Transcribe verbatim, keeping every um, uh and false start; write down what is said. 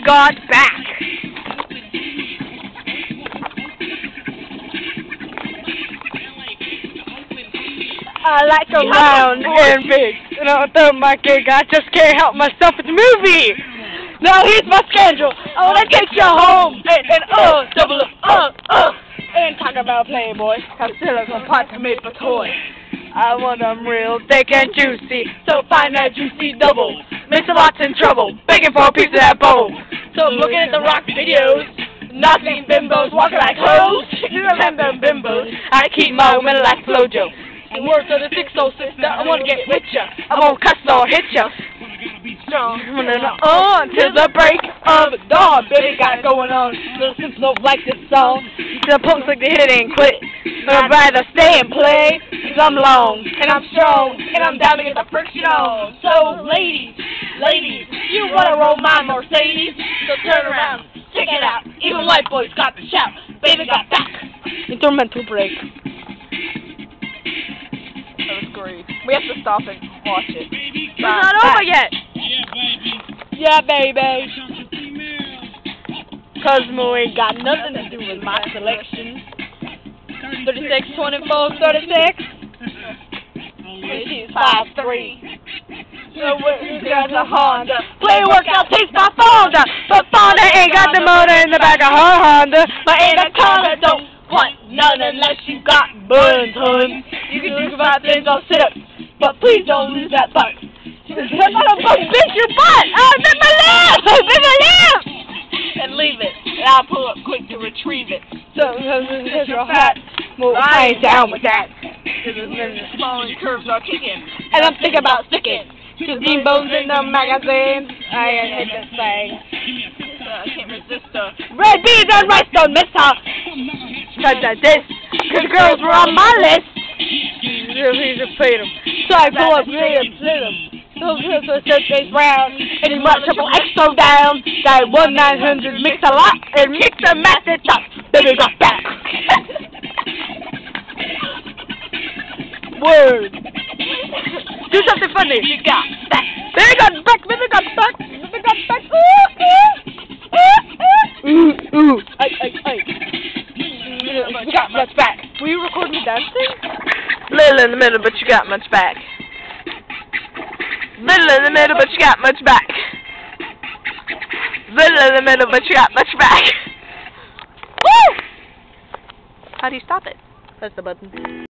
got back. I like to round and big. You know, throw my gig. I just can't help myself. It's a movie. Now here's my schedule. I wanna take you home and, and uh, double up, uh, uh, and talk about Playboy. I'm still a pot made for toys. I want them real thick and juicy, so find that juicy double. Mister Lot's in trouble, begging for a piece of that bowl. So I'm looking at the rock videos, nothing bimbos walking like hoes. Remember bimbos, I keep my women like Flojo. And words of the six oh sister, I wanna get with ya. I won't cuss or hit ya. Strong, on till the break of dawn. Baby got it going on. Little Sims don't like this song. The punks like to hit it and quit. But I'd rather stay and play, cause I'm long, and I'm strong, and I'm down to get the friction on. So, ladies, ladies, you wanna roll my Mercedes? So turn around, check it out. Even white boys got the shout. Baby got back. Instrumental break. That was great. We have to stop and watch it. It's not over yet. Yeah, baby. Cosmo ain't got nothing to do with my selection. thirty-six, twenty-four, thirty-six. She's five three. So we got the Honda. Play workout takes my Fonda. But Fonda ain't got the motor in the back of her Honda. My Anaconda don't want none unless you got buns, hun. You can do about things on sit-ups, but please don't lose that butt. That's not a butt, bitch, your butt! Oh, it's in my lip! It's in my lip! And leave it, and I'll pull up quick to retrieve it. So, because you're hot, well, I ain't down with that. Because the smalling curves are kicking, and I'm thinking about sticking. Fifteen bones in the magazine. I ain't hit this thing. I can't resist her. Red beans and rice don't miss her. Cause of this, cause girls were on my list. He just played them. So I pull up here and play them. So so search face round, and he march triple extra down. That one nine hundred mix a lot and mix a match it up. Baby got back. Word. Do something funny. You got back. Baby got back. Baby got back. Baby got back. Ooh, ooh, ooh, ooh. Ay, ay, ay. You got much back. Were you recording me dancing? Little in the middle, but you got much back. Little in the middle, but you got much back. Little in the middle, but you got much back. Woo! How do you stop it? Press the button.